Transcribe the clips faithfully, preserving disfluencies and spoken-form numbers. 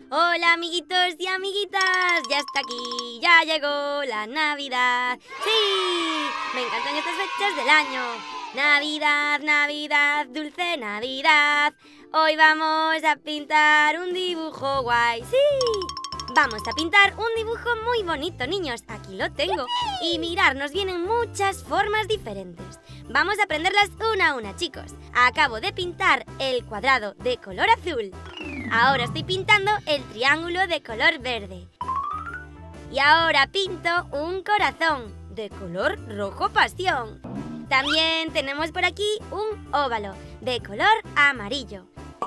Hola amiguitos y amiguitas, ya está aquí, ya llegó la Navidad. ¡Sí! Me encantan estas fechas del año. Navidad, Navidad, dulce Navidad. Hoy vamos a pintar un dibujo guay. ¡Sí! Vamos a pintar un dibujo muy bonito, niños. Aquí lo tengo. Y mirad, nos vienen muchas formas diferentes. Vamos a aprenderlas una a una, chicos. Acabo de pintar el cuadrado de color azul. Ahora estoy pintando el triángulo de color verde. Y ahora pinto un corazón de color rojo pasión. También tenemos por aquí un óvalo de color amarillo.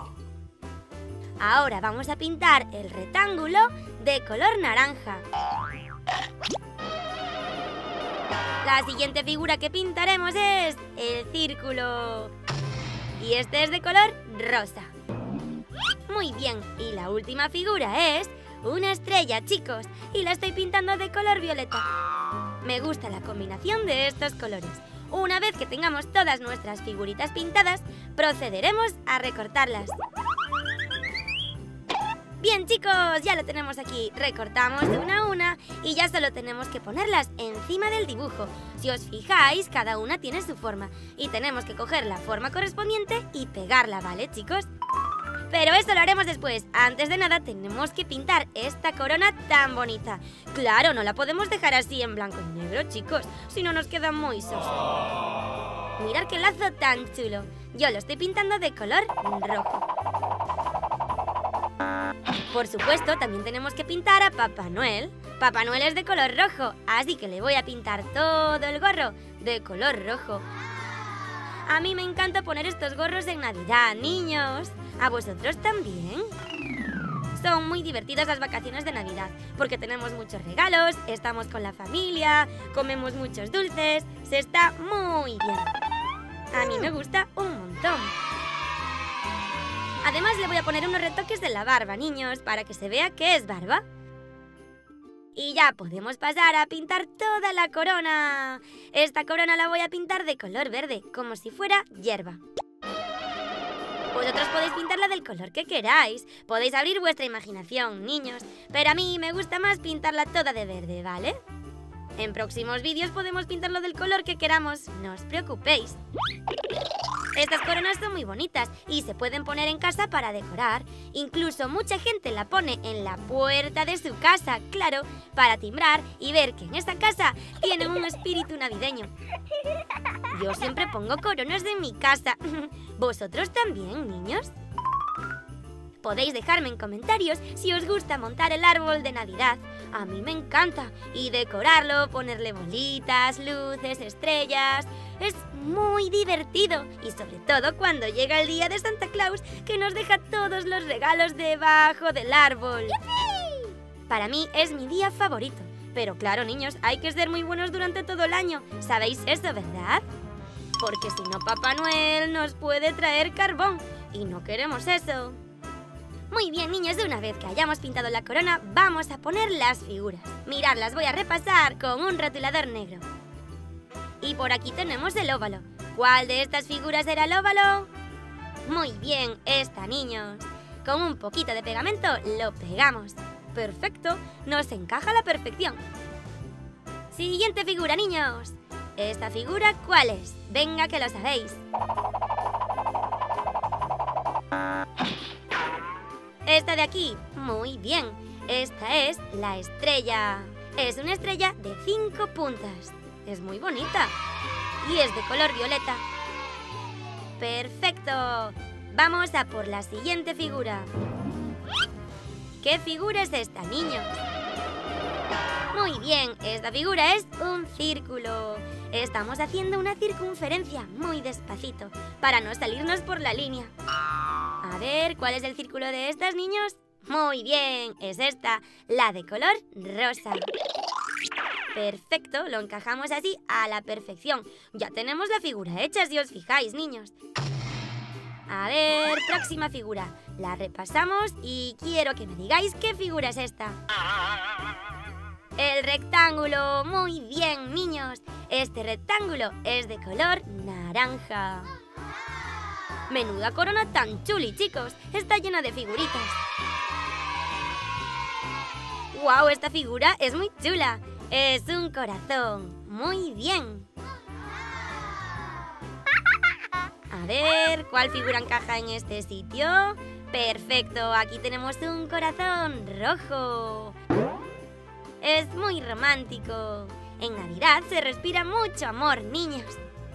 Ahora vamos a pintar el rectángulo de color naranja. La siguiente figura que pintaremos es el círculo. Y este es de color rosa. Muy bien, y la última figura es una estrella, chicos. Y la estoy pintando de color violeta. Me gusta la combinación de estos colores. Una vez que tengamos todas nuestras figuritas pintadas, procederemos a recortarlas. Bien, chicos, ya lo tenemos aquí. Recortamos de una a una y ya solo tenemos que ponerlas encima del dibujo. Si os fijáis, cada una tiene su forma y tenemos que coger la forma correspondiente y pegarla, ¿vale, chicos? Pero eso lo haremos después. Antes de nada tenemos que pintar esta corona tan bonita. Claro, no la podemos dejar así en blanco y negro, chicos, si no nos queda muy soso. Mirad qué lazo tan chulo. Yo lo estoy pintando de color rojo. Por supuesto, también tenemos que pintar a Papá Noel. Papá Noel es de color rojo, así que le voy a pintar todo el gorro de color rojo. A mí me encanta poner estos gorros en Navidad, niños. ¿A vosotros también? Son muy divertidas las vacaciones de Navidad, porque tenemos muchos regalos, estamos con la familia, comemos muchos dulces, se está muy bien. A mí me gusta un montón. Además le voy a poner unos retoques de la barba, niños, para que se vea que es barba. Y ya podemos pasar a pintar toda la corona. Esta corona la voy a pintar de color verde, como si fuera hierba. Vosotros podéis pintarla del color que queráis. Podéis abrir vuestra imaginación, niños. Pero a mí me gusta más pintarla toda de verde, ¿vale? En próximos vídeos podemos pintarlo del color que queramos, no os preocupéis. Estas coronas son muy bonitas y se pueden poner en casa para decorar. Incluso mucha gente la pone en la puerta de su casa, claro, para timbrar y ver que en esa casa tienen un espíritu navideño. Yo siempre pongo coronas en mi casa. ¿Vosotros también, niños? Podéis dejarme en comentarios si os gusta montar el árbol de Navidad. A mí me encanta. Y decorarlo, ponerle bolitas, luces, estrellas. Es muy divertido. Y sobre todo cuando llega el día de Santa Claus, que nos deja todos los regalos debajo del árbol. ¡Yupi! Para mí es mi día favorito. Pero claro, niños, hay que ser muy buenos durante todo el año. ¿Sabéis eso, verdad? Porque si no, Papá Noel nos puede traer carbón. Y no queremos eso. Muy bien, niños, una vez que hayamos pintado la corona, vamos a poner las figuras. Mirad, las voy a repasar con un rotulador negro. Y por aquí tenemos el óvalo. ¿Cuál de estas figuras era el óvalo? Muy bien, esta, niños. Con un poquito de pegamento lo pegamos. Perfecto, nos encaja a la perfección. Siguiente figura, niños. ¿Esta figura cuál es? Venga, que lo sabéis. Esta de aquí, muy bien. Esta es la estrella. Es una estrella de cinco puntas. Es muy bonita. Y es de color violeta. Perfecto. Vamos a por la siguiente figura. ¿Qué figura es esta, niños? Muy bien, esta figura es un círculo. Estamos haciendo una circunferencia muy despacito para no salirnos por la línea. A ver, ¿cuál es el círculo de estas, niños? Muy bien, es esta, la de color rosa. Perfecto, lo encajamos así a la perfección. Ya tenemos la figura hecha, si os fijáis, niños. A ver, próxima figura. La repasamos y quiero que me digáis qué figura es esta. El rectángulo. Muy bien, niños. Este rectángulo es de color naranja. Menuda corona tan chuli, chicos. Está llena de figuritas. ¡Wow! Esta figura es muy chula. Es un corazón. Muy bien. A ver, ¿cuál figura encaja en este sitio? Perfecto, aquí tenemos un corazón rojo. Es muy romántico. En Navidad se respira mucho amor, niños.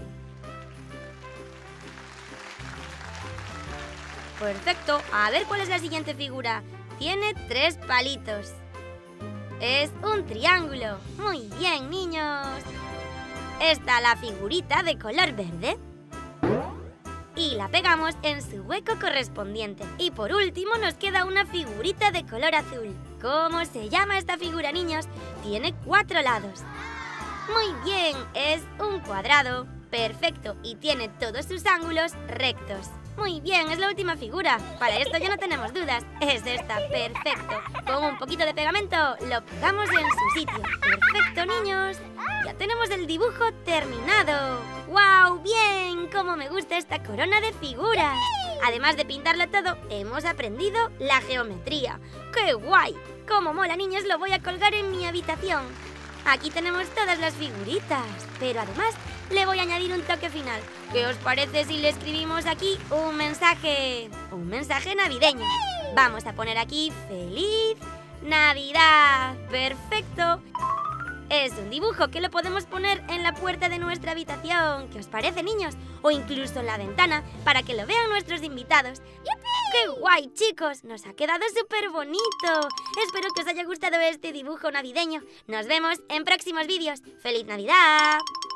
Perfecto, a ver cuál es la siguiente figura. Tiene tres palitos. Es un triángulo. Muy bien, niños. Está la figurita de color verde. Y la pegamos en su hueco correspondiente. Y por último nos queda una figurita de color azul. ¿Cómo se llama esta figura, niños? Tiene cuatro lados. Muy bien, es un cuadrado. Perfecto, y tiene todos sus ángulos rectos. Muy bien, es la última figura. Para esto ya no tenemos dudas. Es esta, perfecto. Con un poquito de pegamento lo pegamos en su sitio. Perfecto, niños. Ya tenemos el dibujo terminado. ¡Wow! ¡Bien! ¡Cómo me gusta esta corona de figuras! Además de pintarlo todo, hemos aprendido la geometría. ¡Qué guay! ¡Cómo mola, niños! Lo voy a colgar en mi habitación. Aquí tenemos todas las figuritas, pero además le voy a añadir un toque final. ¿Qué os parece si le escribimos aquí un mensaje? Un mensaje navideño. Vamos a poner aquí ¡Feliz Navidad! ¡Perfecto! Es un dibujo que lo podemos poner en la puerta de nuestra habitación. ¿Qué os parece, niños? O incluso en la ventana, para que lo vean nuestros invitados. ¡Qué guay, chicos! Nos ha quedado súper bonito. Espero que os haya gustado este dibujo navideño. Nos vemos en próximos vídeos. ¡Feliz Navidad!